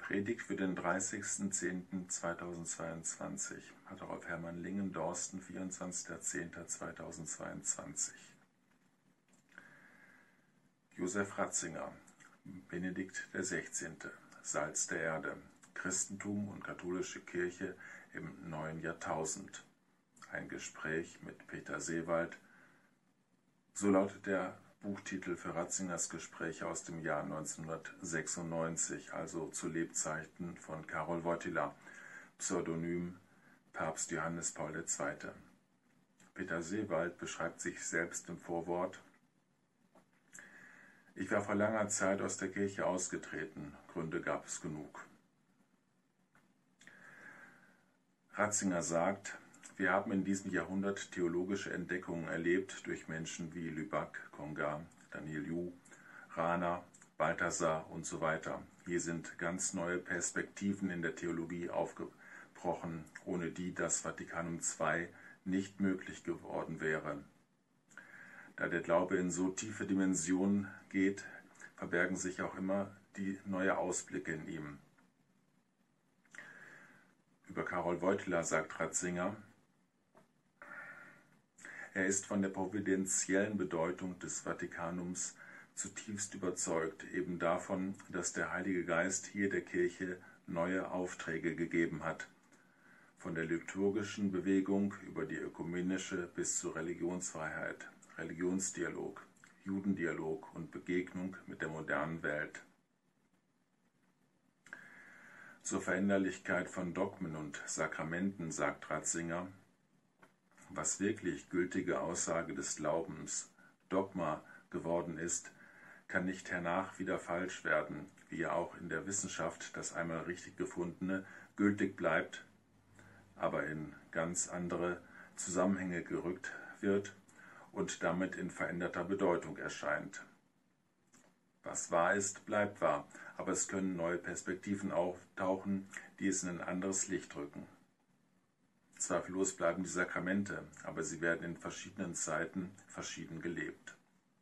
Predigt für den 30.10.2022 hat Rolf Hermann Lingen, Dorsten, 24.10.2022. Josef Ratzinger, Benedikt XVI., Salz der Erde, Christentum und katholische Kirche im neuen Jahrtausend. Ein Gespräch mit Peter Seewald. So lautet der Buchtitel für Ratzingers Gespräche aus dem Jahr 1996, also zu Lebzeiten von Karol Wojtyla, Pseudonym Papst Johannes Paul II. Peter Seewald beschreibt sich selbst im Vorwort: Ich war vor langer Zeit aus der Kirche ausgetreten, Gründe gab es genug. Ratzinger sagt, wir haben in diesem Jahrhundert theologische Entdeckungen erlebt durch Menschen wie Lübak, Congar, Daniel Yu, Rahner, Balthasar und so weiter. Hier sind ganz neue Perspektiven in der Theologie aufgebrochen, ohne die das Vatikanum II nicht möglich geworden wäre. Da der Glaube in so tiefe Dimensionen geht, verbergen sich auch immer die neue Ausblicke in ihm. Über Karol Wojtyla sagt Ratzinger, er ist von der providentiellen Bedeutung des Vatikanums zutiefst überzeugt, eben davon, dass der Heilige Geist hier der Kirche neue Aufträge gegeben hat, von der liturgischen Bewegung über die ökumenische bis zur Religionsfreiheit, Religionsdialog, Judendialog und Begegnung mit der modernen Welt. Zur Veränderlichkeit von Dogmen und Sakramenten sagt Ratzinger, was wirklich gültige Aussage des Glaubens, Dogma geworden ist, kann nicht hernach wieder falsch werden, wie ja auch in der Wissenschaft das einmal richtig gefundene gültig bleibt, aber in ganz andere Zusammenhänge gerückt wird und damit in veränderter Bedeutung erscheint. Was wahr ist, bleibt wahr, aber es können neue Perspektiven auftauchen, die es in ein anderes Licht rücken. Zweifellos bleiben die Sakramente, aber sie werden in verschiedenen Zeiten verschieden gelebt.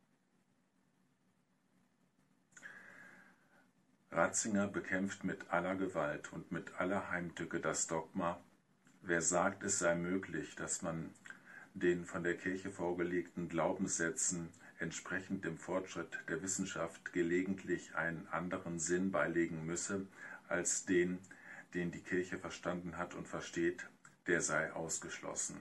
Ratzinger bekämpft mit aller Gewalt und mit aller Heimtücke das Dogma, wer sagt, es sei möglich, dass man den von der Kirche vorgelegten Glaubenssätzen entsprechend dem Fortschritt der Wissenschaft gelegentlich einen anderen Sinn beilegen müsse, als den die Kirche verstanden hat und versteht, der sei ausgeschlossen.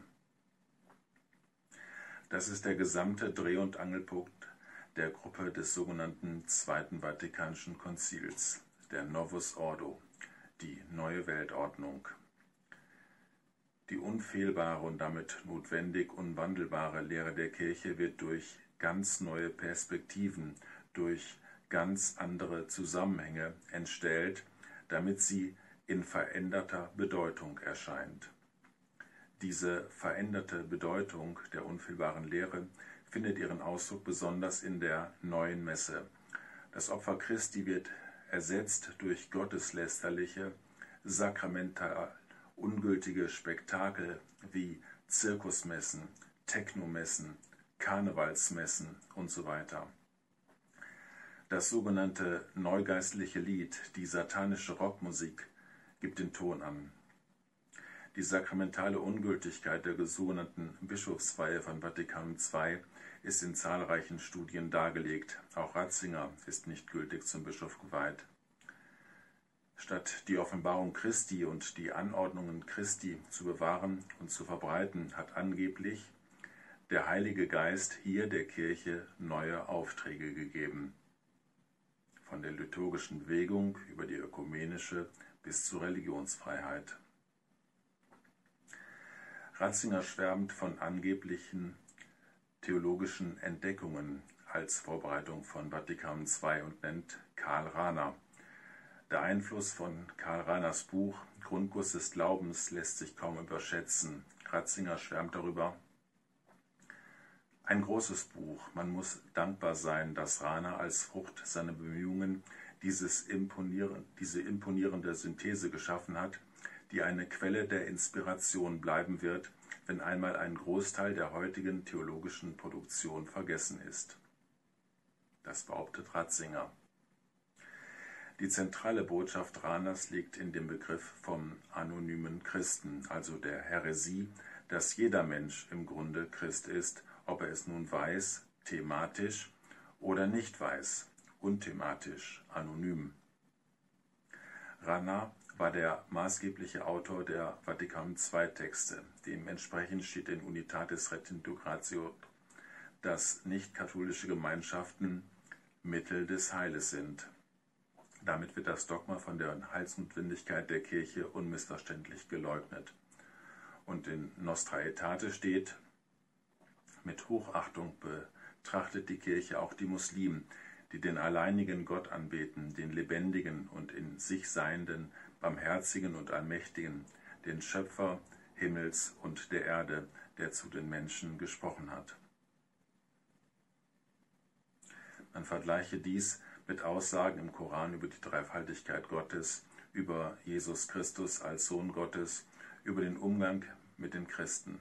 Das ist der gesamte Dreh- und Angelpunkt der Gruppe des sogenannten Zweiten Vatikanischen Konzils, der Novus Ordo, die neue Weltordnung. Die unfehlbare und damit notwendig unwandelbare Lehre der Kirche wird durch ganz neue Perspektiven, durch ganz andere Zusammenhänge entstellt, damit sie in veränderter Bedeutung erscheint. Diese veränderte Bedeutung der unfehlbaren Lehre findet ihren Ausdruck besonders in der neuen Messe. Das Opfer Christi wird ersetzt durch gotteslästerliche, sakramental ungültige Spektakel wie Zirkusmessen, Technomessen, Karnevalsmessen und so weiter. Das sogenannte neugeistliche Lied, die satanische Rockmusik, gibt den Ton an. Die sakramentale Ungültigkeit der sogenannten Bischofsweihe von Vatikanum II ist in zahlreichen Studien dargelegt. Auch Ratzinger ist nicht gültig zum Bischof geweiht. Statt die Offenbarung Christi und die Anordnungen Christi zu bewahren und zu verbreiten, hat angeblich der Heilige Geist hier der Kirche neue Aufträge gegeben. Von der liturgischen Bewegung über die ökumenische bis zur Religionsfreiheit. Ratzinger schwärmt von angeblichen theologischen Entdeckungen als Vorbereitung von Vatikanum II und nennt Karl Rahner. Der Einfluss von Karl Rahners Buch Grundkurs des Glaubens lässt sich kaum überschätzen. Ratzinger schwärmt darüber: Ein großes Buch, man muss dankbar sein, dass Rahner als Frucht seiner Bemühungen diese imponierende Synthese geschaffen hat, die eine Quelle der Inspiration bleiben wird, wenn einmal ein Großteil der heutigen theologischen Produktion vergessen ist. Das behauptet Ratzinger. Die zentrale Botschaft Ranas liegt in dem Begriff vom anonymen Christen, also der Häresie, dass jeder Mensch im Grunde Christ ist, ob er es nun weiß, thematisch, oder nicht weiß, unthematisch, anonym. Rana war der maßgebliche Autor der Vatikan-II-Texte. Dementsprechend steht in Unitatis Redemptio, dass nicht-katholische Gemeinschaften Mittel des Heiles sind. Damit wird das Dogma von der Heilsnotwendigkeit der Kirche unmissverständlich geleugnet. Und in Nostra Aetate steht: Mit Hochachtung betrachtet die Kirche auch die Muslimen, die den alleinigen Gott anbeten, den lebendigen und in sich Seienden, barmherzigen und allmächtigen, den Schöpfer Himmels und der Erde, der zu den Menschen gesprochen hat. Man vergleiche dies mit Aussagen im Koran über die Dreifaltigkeit Gottes, über Jesus Christus als Sohn Gottes, über den Umgang mit den Christen.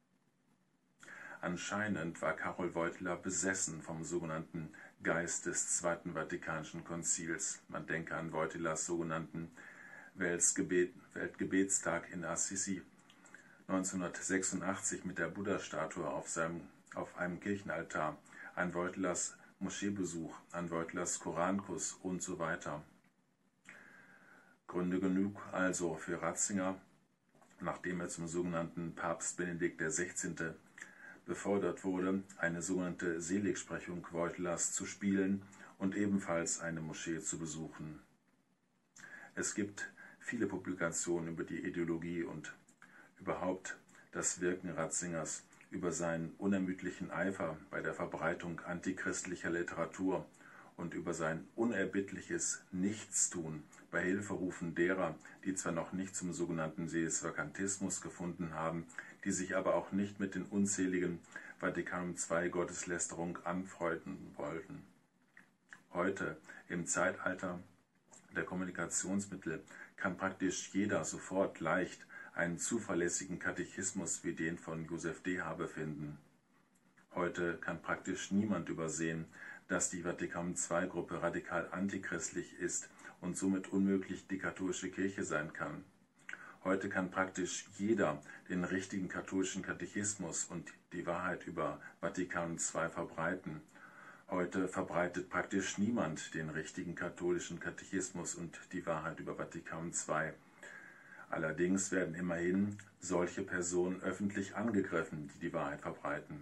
Anscheinend war Karol Wojtyła besessen vom sogenannten Geist des Zweiten Vatikanischen Konzils. Man denke an Wojtyłas sogenannten Weltgebetstag in Assisi 1986 mit der Buddha-Statue auf einem Kirchenaltar, an Wojtyłas Moscheebesuch, an Wojtyłas Korankuss und so weiter. Gründe genug also für Ratzinger, nachdem er zum sogenannten Papst Benedikt XVI. Befördert wurde, eine sogenannte Seligsprechung Wojtyłas zu spielen und ebenfalls eine Moschee zu besuchen. Es gibt viele Publikationen über die Ideologie und überhaupt das Wirken Ratzingers, über seinen unermüdlichen Eifer bei der Verbreitung antichristlicher Literatur und über sein unerbittliches Nichtstun bei Hilferufen derer, die zwar noch nicht zum sogenannten Seelisvakantismus gefunden haben, die sich aber auch nicht mit den unzähligen Vatikan II Gotteslästerung anfreunden wollten. Heute, im Zeitalter der Kommunikationsmittel, kann praktisch jeder sofort leicht einen zuverlässigen Katechismus wie den von Joseph Dehabe finden. Heute kann praktisch niemand übersehen, dass die Vatikan-II-Gruppe radikal antichristlich ist und somit unmöglich die katholische Kirche sein kann. Heute kann praktisch jeder den richtigen katholischen Katechismus und die Wahrheit über Vatikan II verbreiten. Heute verbreitet praktisch niemand den richtigen katholischen Katechismus und die Wahrheit über Vatikan II. Allerdings werden immerhin solche Personen öffentlich angegriffen, die die Wahrheit verbreiten.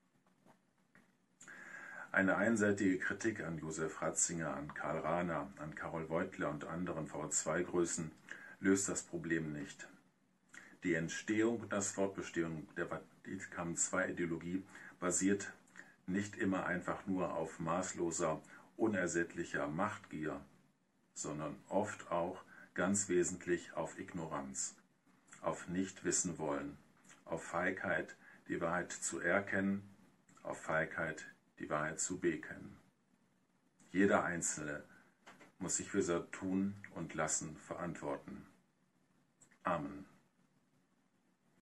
Eine einseitige Kritik an Josef Ratzinger, an Karl Rahner, an Karol Wojtyła und anderen V2-Größen löst das Problem nicht. Die Entstehung und das Fortbestehen der Vatikan II-Ideologie basiert nicht immer einfach nur auf maßloser, unersättlicher Machtgier, sondern oft auch ganz wesentlich auf Ignoranz, auf Nichtwissen wollen, auf Feigheit, die Wahrheit zu erkennen, auf Feigheit, die Wahrheit zu bekennen. Jeder Einzelne muss sich für sein Tun und Lassen verantworten. Amen.